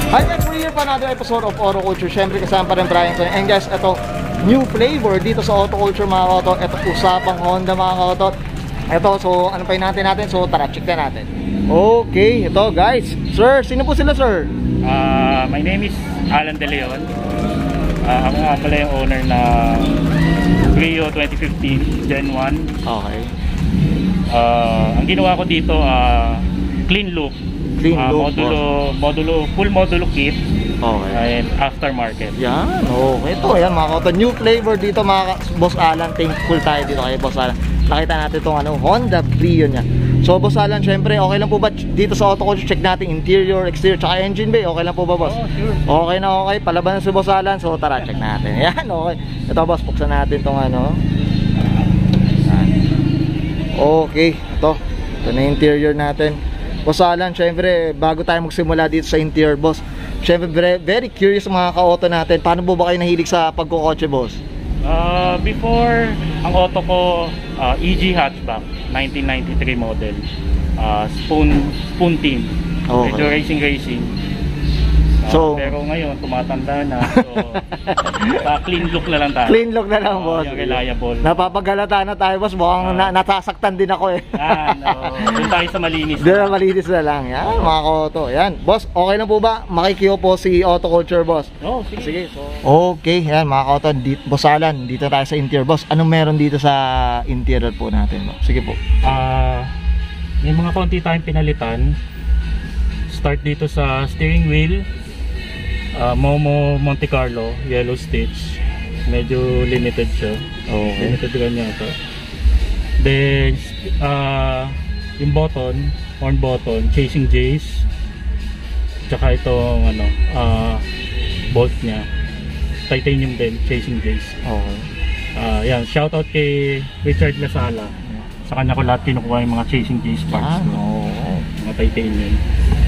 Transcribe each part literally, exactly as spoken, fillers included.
Hi guys, we're here for another episode of OtoCulture. Siyempre kasama pa rin Bryan. And guys, ito, new flavor dito sa OtoCulture mga auto. Ito, usapang Honda mga auto. Ito, so ano pa yung natin natin? So tara, check na natin. Okay, ito guys. Sir, sino po sila sir? Uh, my name is Alan De Leon. Uh, ako nga pala yung owner na BRIO twenty fifteen Gen one. Okay. Uh, ang ginawa ko dito, uh, clean look. Clean uh, look. Modulo, modulo, full modulo kit. Okay. And aftermarket. Yan, okay. Ito, yan mga auto. New flavor dito mga Boss Alan. Thankful tayo dito kay Boss Alan. Nakita natin itong ano, Honda BRIO niya. So Boss Alan, syempre okay lang po ba dito sa OtoCulture? Check natin interior, exterior, tsaka engine bay. Okay lang po ba boss? Oh, sure. Okay na okay, palaban na si Boss Alan. So tara, check natin. Yan, okay. Ito boss, buksan natin itong ano. Yan. Okay, ito. Ito na interior natin. Boss Alan, syempre bago tayo magsimula dito sa interior boss, syempre very, very curious mga ka-auto natin. Paano po ba kayo nahilig sa pagkukotse boss? Uh, before, ang auto ko, uh, E G hatchback, nineteen ninety-three model, uh, spoon spoon team, Okay. medyo racing racing. Uh, So, pero ngayon tumatanda na, so uh, clean look na lang tayo. clean look na lang Uh, boss. yung reliable. Napapagalata na tayo boss. Mukhang Uh, na nasasaktan din ako eh. Yan, uh, doon tayo sa malinis. Doon na malinis na lang. Yan, mga ka-auto. Yan. Boss, okay na po ba? Makikiyo po si OtoCulture boss. Oh, sige. Sige. So, okay, yan mga ka-auto. Dito, Boss Alan, dito tayo sa interior boss. Anong meron dito sa interior po natin? Boss? Sige po. Uh, may mga konti tayong pinalitan. Start dito sa steering wheel. Uh, Momo Monte Carlo, yellow stitch. Medyo limited siya. Okay. Limited rin yata. Then, uh, yung button, horn button, chasing J's. Tsaka itong ano, uh, bolt niya. Titanium din, chasing J's. Okay. Uh, yan, shoutout kay Richard Lasala. Sa kanya ko lahat kinukuha yung mga chasing J's parts. Ah, no. Mga titanium.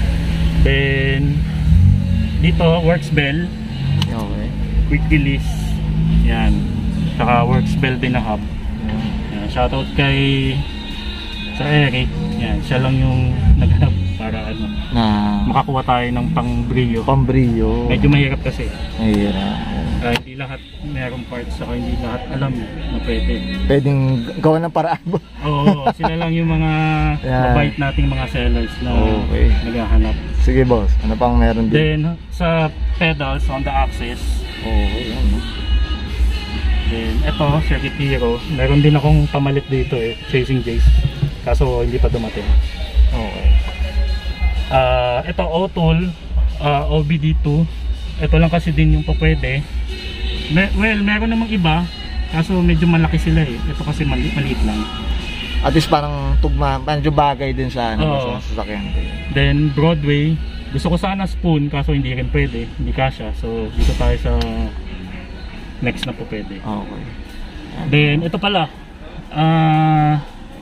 Then, dito, works bell. Okay. Quick release. Yan. Saka works bell din na hub. Yan. Shoutout kay Sir Eric. Yan. Siya lang yung naghanap para ano, Na makakuha tayo ng pang BRIO. pang BRIO. Medyo mahirap kasi. Mahirap. Uh, hindi lahat merong parts, saka hindi lahat alam na pwede. Pwedeng gawa ng paraan boss. Oo, sila lang yung mga Yan. mabait nating mga sellers na Okay. naghahanap. Sige boss, ano pang meron dito? Then, sa pedals on the axis, Okay, yan. no? then ito, Circuit Hero. Meron din akong pamalit dito eh, Chasing Jays. Kaso hindi pa dumating. Okay. Uh, ito, O-Tool, uh, O B D two. Ito lang kasi din yung pwede. Me well, meron namang iba. Kaso medyo malaki sila eh. Ito kasi mali maliit lang. At least parang tugma, medyo bagay din sa ano, Oo. sa sasakyan. Then Broadway, gusto ko sana spoon kaso hindi rin pwede, hindi kasya. So dito tayo sa next na po pwede. Okay. Then ito pala, uh,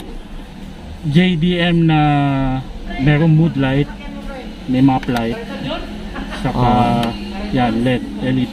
J D M na merong mood light, may map light, saka Oh. yan, L E D, L E D.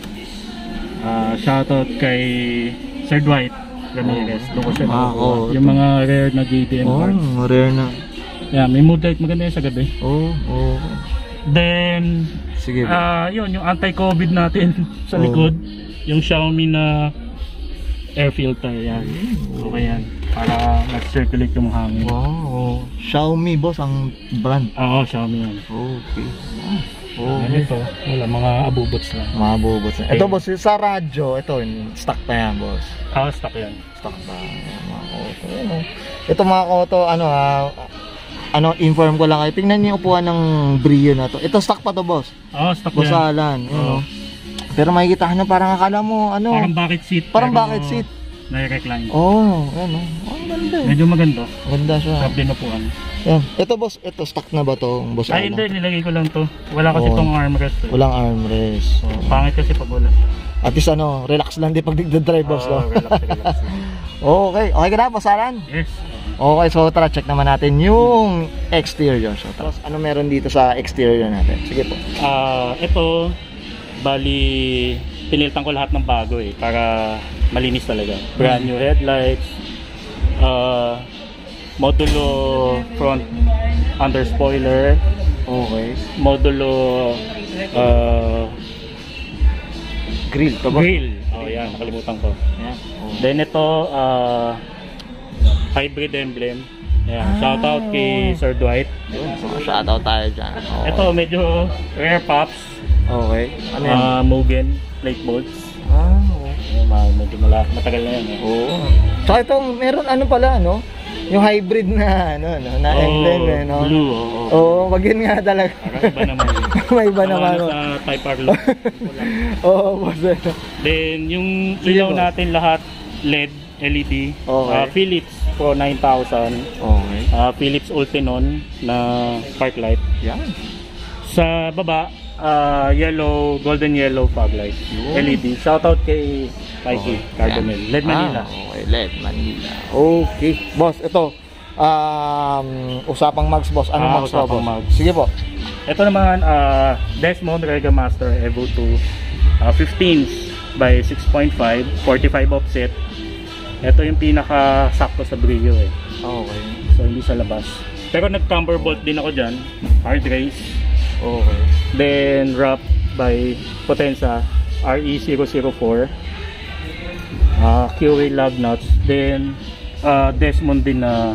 Uh, shoutout kay Sir Dwight Ramirez. Doon ko siya Ah, nakukuha. oh. Yung mga rare na J D M Oh, parts. rare na. Yan, may mood light, maganda yan sa gabi. Oh, oh. Then, Sige. ah yun, yung anti-COVID natin sa Oh. likod. Yung Xiaomi na air filter, yan. Okay yan. Para mag-circulate yung hangin. Wow. Xiaomi boss ang brand. Oo, Xiaomi yan. Okay. Oh, Okay. ito, wala, mga abubots lang. Mga bubos. Ito boss, sa radyo, ito, stock pa yan boss. Ah, stock yan. Stock pa. Mga auto. Ano? Ito mga auto, ano ha, ano, inform ko lang kayo. Tingnan niyo yung upuan ng BRIO na to. Ito stock pa to boss. Oo, stock Boss yan. Alan. Oo. Ano? Pero makikita ka na parang akala mo, ano. Parang bucket seat. Parang pero bucket seat. nai-recline. Oh, ano. Ang ganda eh. Medyo maganda. Ganda siya. Sarap din upuan. Yan. Ito boss, ito stock na ba to, boss Ay, Alan? hindi, nilagay ko lang to. Wala kasi Oo. tong armrest. Eh. Walang armrest. So, pangit kasi pag wala. At least ano, relax lang din pag nagdadrive boss. Oo, no? relax, relax. Okay, okay ka na boss Alan? Yes. Okay, so tara, check naman natin yung exterior. So, tapos ano meron dito sa exterior natin? Sige po. Ah, ito, bali, pinilitan ko lahat ng bago eh, para malinis talaga. Brand new headlights, uh, Modulo front under spoiler, Okay. Modulo uh, Grill to boss. grill. Oh, yan, nakalimutan ko. Yan. Oh. Then ito, uh, hybrid emblem. Ayan, Ah, shoutout kay Sir Dwight. Yun, so shoutout tayo dyan. Okay. Ito, medyo rare pops. Okay. Ano yan? Uh, Mugen plate bolts. Ah, okay. Ayan, ma- medyo mala matagal na yan. Eh. Oo. Tsaka ito, meron ano pala, no? Yung hybrid na, ano, no? Na Oh, emblem, eh, no? blue. Oo, Oo, oh, wag yun nga talaga. Para iba naman. May iba Sama naman. na oh. sa Type R look. Oo, boss. ano. Then, yung Sige, ilaw boss. natin lahat, L E D, L E D. Okay. Uh, Philips Pro nine thousand. Okay. Uh, Philips Ultinon na park light. Yan. Sa baba, uh, yellow, golden yellow fog light. Yun. L E D. Shoutout kay Mikey Okay. Cardinal. L E D Manila. Ah, okay, L E D Manila. Okay. Boss, ito. Um, usapang mags, boss. Ano Ah, mags to, usapang boss? mags. Sige po. Ito naman, uh, Desmond Rega Master Evo two. Uh, fifteen by six point five, forty-five offset. Ito yung pinaka sakto sa BRIO eh. Okay. So hindi sa labas. Pero nag-camber bolt din ako dyan. Hard race. Okay. Then wrap by Potenza R E zero zero four. Uh, Q A lug nuts. Then uh, Desmond din na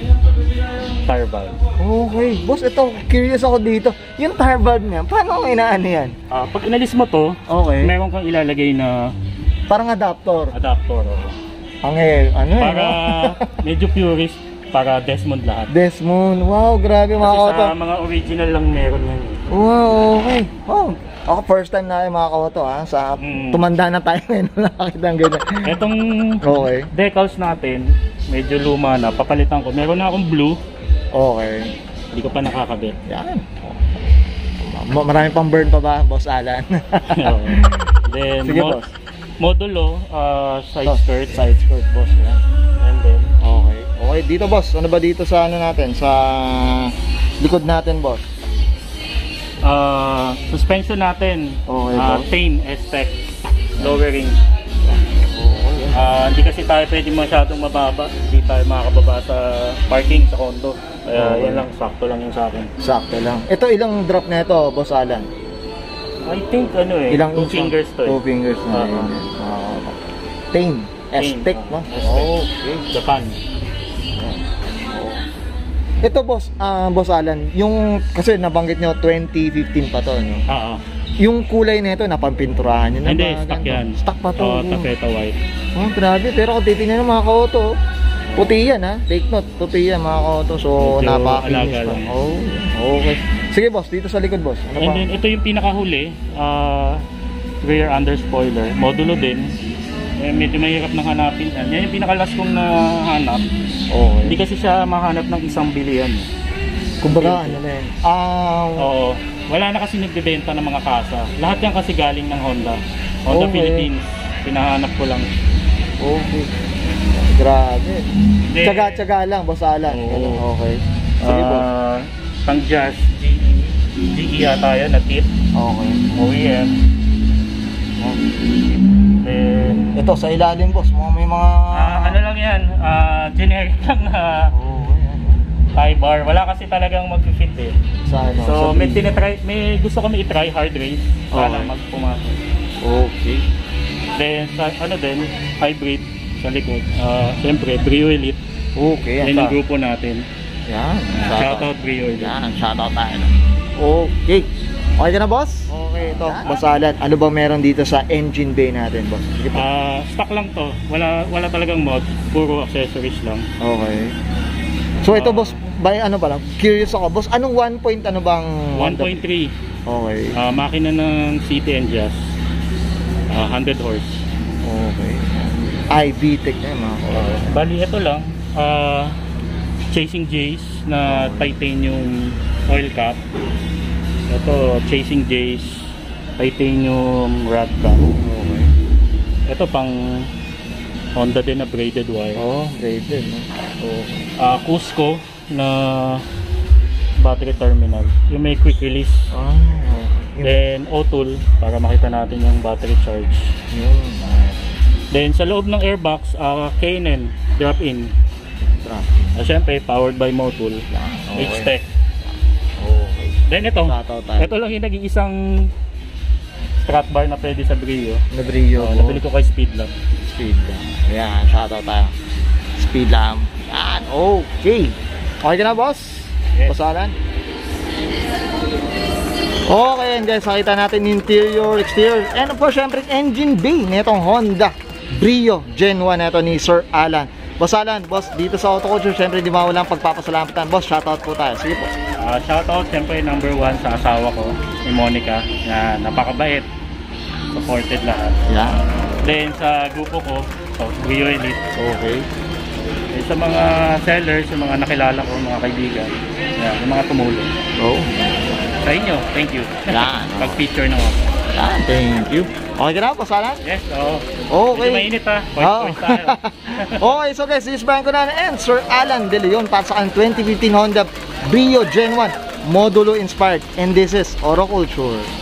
tire valve. Okay. Boss, ito, curious ako dito. Yung tire valve niya, paano ang inaano yan? Uh, pag inalis mo to, Okay. meron kang ilalagay na Parang adapter. adapter. Oh. Ang eh, ano eh, Para no? medyo purist, para Desmond lahat. Desmond. Wow, grabe mga Kasi kauto. sa mga original lang meron yan. eh. Wow, okay. Oh, ako first time na yung mga kauto, ha. Sa Mm. tumanda na tayo ngayon, nakakita ng ganyan. Etong Okay. decals natin, medyo luma na, papalitan ko. Meron na akong blue, Okay. hindi ko pa nakakabit. Yan. Ma- Marami pang burn pa ba, Boss Alan? Then, Sige, mo- boss. modulo, uh, side Oh, skirt. Side skirt, boss. Yan. And then, Okay. Okay, dito, boss. Ano ba dito sa ano natin? Sa likod natin, boss? uh, suspension natin, Okay, uh, boss. Tane S-Tech, lowering. Okay. Uh, hindi kasi tayo pwede masyadong mababa. Hindi tayo makakababa sa parking, sa condo. Kaya Okay. yan lang, sakto lang yung sa akin. Sakto lang. Ito, ilang drop na ito, Boss Alan? I think ano eh, Ilang two inch? fingers to eh. Two fingers na Oo. yun. Uh, Tane. S-Tech, Tane, no? oh, S-Tech. Okay. Japan. Ito, boss, ah, Boss Alan, yung, kasi nabanggit nyo, twenty fifteen pa to, no? Oo. Yung kulay nito, napampinturahan nyo na Hindi, ba? stock Ganito? yan. Stock pa to. Oo, tapeta white. Oh, grabe. Pero kung titignan nyo mga ka-auto, puti yan, ha? Take note, puti yan mga ka-auto. So, Medyo napaka-finish alaga pa. lang. Oh, okay. Sige, boss, dito sa likod, boss. Ano And pa? then, ito yung pinakahuli. Uh, rear under spoiler. Modulo din. Eh, medyo mahirap nang hanapin. Yan, yan yung pinakalas kong nahanap. Okay. Hindi kasi siya mahanap ng isang bilihan. Kumbaga, ano na yan? Ah, Oo. Wala na kasi nagbebenta ng mga kasa. Lahat yan kasi galing ng Honda. Honda Okay. Philippines. Pinahanap ko lang. okay. Grabe. Then, Tsaga-tsaga lang, Boss Alan. Oo. Ganun, okay. Sige, boss. Uh, pang jazz, G E. G E yata yun, na tip. Okay. O E M. Then, Ito, sa ilalim, boss. Mga may mga... ah, ano lang yan, ah, generic lang na Oo, yan. tie bar. Wala kasi talagang mag-fit eh. Sa ano? So, sa may, B. tinitry, may gusto kami i-try hard race. Sana Okay. magpumasok. Okay. Then, sa, ano din, hybrid sa likod. Ah, Siyempre, BRIO Elite. Okay, yan. Yan yung sa- grupo natin. Yan. Shoutout BRIO Elite. Yan, shoutout tayo. Okay. Okay ka na, boss? Okay, ito. Boss Alan, ano bang meron dito sa engine bay natin, boss? Sige po. Ah, stock lang to. Wala wala talagang mod, puro accessories lang. Okay. So, ito, boss, by ano pa lang? Curious ako, boss. Anong one point, ano bang... one point three. Okay. Ah, makina ng City and Jazz. Ah, one hundred horse. Okay. Ay, V TEC na yun, mga Uh, bali ito lang, ah, Chasing Jays na titanium oil cap. Ito, Chasing Jays titanium rod cap. Okay. Ito pang Honda din na braided wire. Oh, graded, no? Okay. Ah, Cusco na battery terminal. Yung may quick release. Ah, okay. Then O-tool para makita natin yung battery charge. Yun. Then sa loob ng airbox, uh, Cunanan drop-in. Traffic. Uh, Siyempre, powered by Modulo. Okay. H-Tech. Okay. Then ito, Shoutout tayo. ito lang yung nag-iisang strap bar na pwede sa BRIO. Na BRIO. Oh, nabili ko kay Speed lang. Speed lang. Ayan, shoutout tayo. Speed lang. Yan, okay. Okay ka na, boss? Yes. Boss Alan? Okay, and guys, nakita natin interior, exterior, and of course, syempre, engine bay nitong Honda BRIO Gen one nito ni Sir Alan. Boss Alan, boss, dito sa OtoCulture, syempre, di mawalang pagpapasalamatan. Boss, shoutout po tayo. Sige po. Uh, shoutout, syempre, number one sa asawa ko, ni Monica, na napakabait. Supported lahat. Yan. Then, sa grupo ko, so, BRIO Elite. Okay. Eh, sa mga sellers, sa mga nakilala ko, mga kaibigan, yan, yung mga tumulong. Oh. Sa inyo, thank you. Yan. Pag-feature na ako. Yan, thank you. Okay ka na, Boss Alan? Yes, oo. Okay. Medyo mainit ha. Voice, Oh. voice tayo. Okay, so guys, this is Bryan Cunanan and Sir Alan De Leon para sa kanyang twenty fifteen Honda BRIO Gen one Modulo inspired, and this is OtoCulture.